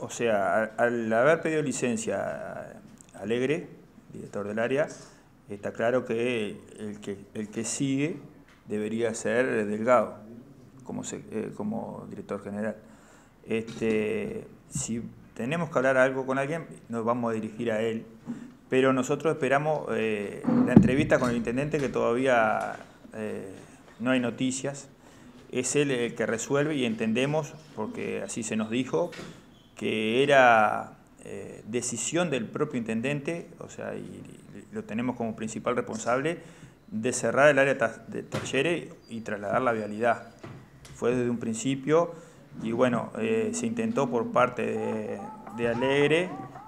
o sea, al haber pedido licencia a Alegre, director del área, está claro que el que sigue debería ser Delgado, como director general. Si tenemos que hablar algo con alguien, nos vamos a dirigir a él, pero nosotros esperamos la entrevista con el intendente, que todavía no hay noticias. Es él el que resuelve, y entendemos, porque así se nos dijo, que era decisión del propio intendente, o sea, y lo tenemos como principal responsable, de cerrar el área de Talleres y trasladar la vialidad. Fue desde un principio, y bueno, se intentó por parte de Alegre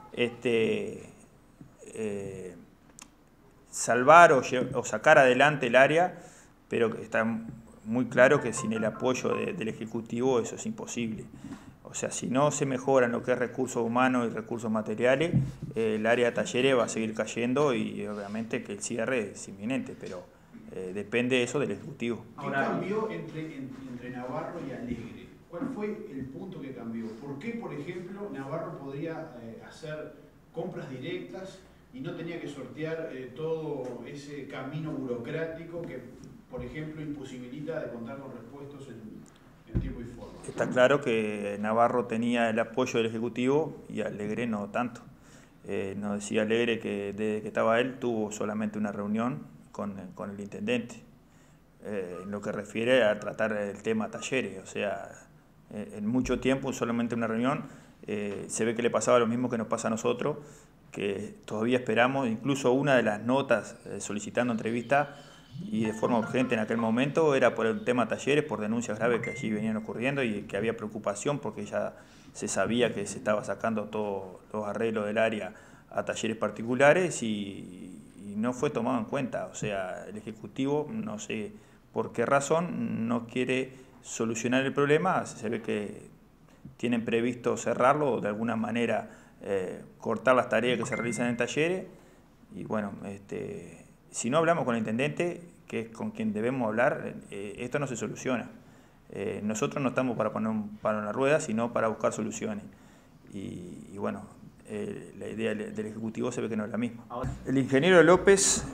salvar o sacar adelante el área, pero está muy claro que sin el apoyo del Ejecutivo eso es imposible. O sea, si no se mejoran lo que es recursos humanos y recursos materiales, el área de Talleres va a seguir cayendo, y obviamente que el cierre es inminente, pero depende eso del Ejecutivo. ¿Qué cambió entre Navarro y Alegre? ¿Cuál fue el punto que cambió? ¿Por qué, por ejemplo, Navarro podría hacer compras directas y no tenía que sortear todo ese camino burocrático que, por ejemplo, imposibilita de contar con repuestos en tiempo y forma? Está claro que Navarro tenía el apoyo del Ejecutivo y Alegre no tanto. Nos decía Alegre que desde que estaba él tuvo solamente una reunión con el intendente, en lo que refiere a tratar el tema Talleres. O sea, en mucho tiempo solamente una reunión. Se ve que le pasaba lo mismo que nos pasa a nosotros, que todavía esperamos. Incluso una de las notas solicitando entrevista, y de forma urgente en aquel momento, era por el tema Talleres, por denuncias graves que allí venían ocurriendo, y que había preocupación porque ya se sabía que se estaba sacando todos los arreglos del área a talleres particulares, y no fue tomado en cuenta. O sea, el Ejecutivo, no sé por qué razón, no quiere solucionar el problema. Se ve que tienen previsto cerrarlo o de alguna manera cortar las tareas que se realizan en Talleres. Y bueno, si no hablamos con el intendente, que es con quien debemos hablar, esto no se soluciona. Nosotros no estamos para poner un palo en la rueda, sino para buscar soluciones. Y bueno, la idea del Ejecutivo se ve que no es la misma. El ingeniero López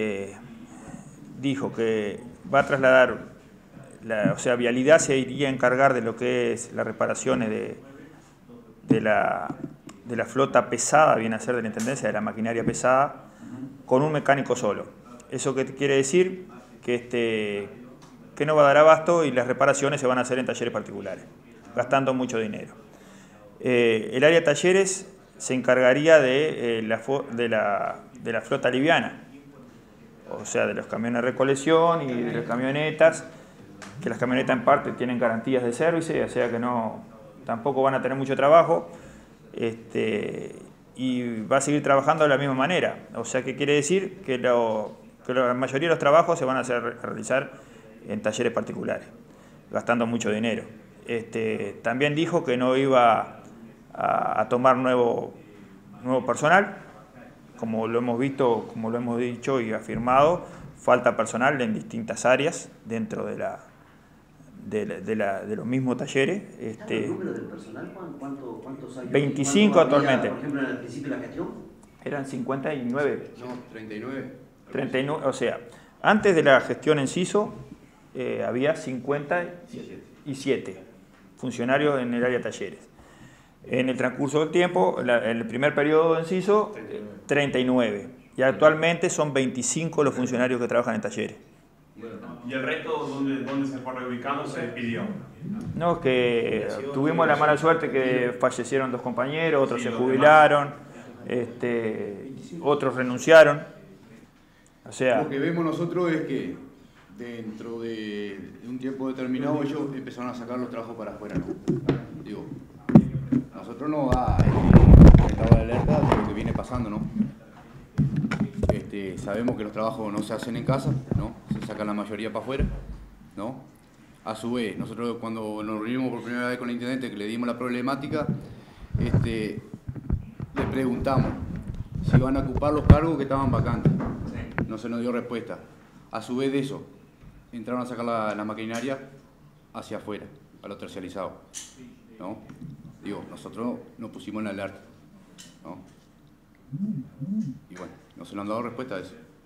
dijo que va a trasladar, o sea, Vialidad se iría a encargar de lo que es las reparaciones de la flota pesada, viene a ser de la Intendencia, de la maquinaria pesada, con un mecánico solo. ¿Eso qué quiere decir? Que no va a dar abasto, y las reparaciones se van a hacer en talleres particulares, gastando mucho dinero. El área de Talleres se encargaría de la flota liviana, o sea, de los camiones de recolección y de las camionetas, que las camionetas en parte tienen garantías de servicio, o sea que tampoco van a tener mucho trabajo. Y va a seguir trabajando de la misma manera. O sea, que quiere decir que la mayoría de los trabajos se van a realizar en talleres particulares, gastando mucho dinero. También dijo que no iba a tomar nuevo personal. Como lo hemos visto, como lo hemos dicho y afirmado, falta personal en distintas áreas dentro de los mismos talleres. ¿El número del personal? ¿Cuántos hay? 25 actualmente. Por ejemplo, en el principio de la gestión. Eran 59. No, 39. 39, o sea, antes de la gestión en CISO había 57 funcionarios en el área de Talleres. En el transcurso del tiempo, en el primer periodo en CISO, 39. Y actualmente son 25 los funcionarios que trabajan en Talleres. ¿Y el resto dónde se fue reubicando, se despidió? No, es que tuvimos la mala suerte que fallecieron 2 compañeros, otros se jubilaron, otros renunciaron. O sea, lo que vemos nosotros es que dentro de un tiempo determinado ellos empezaron a sacar los trabajos para afuera, ¿no? Digo, nosotros nos da estado de alerta de lo que viene pasando, ¿no? Sabemos que los trabajos no se hacen en casa, ¿no? Se sacan la mayoría para afuera, ¿no? A su vez, nosotros cuando nos reunimos por primera vez con el intendente, que le dimos la problemática, le preguntamos si iban a ocupar los cargos que estaban vacantes. No se nos dio respuesta. A su vez de eso, entraron a sacar la maquinaria hacia afuera, a lo terciarizado, ¿no? Digo, nosotros nos pusimos en alerta, ¿no? Y bueno, no se le han dado respuesta a eso.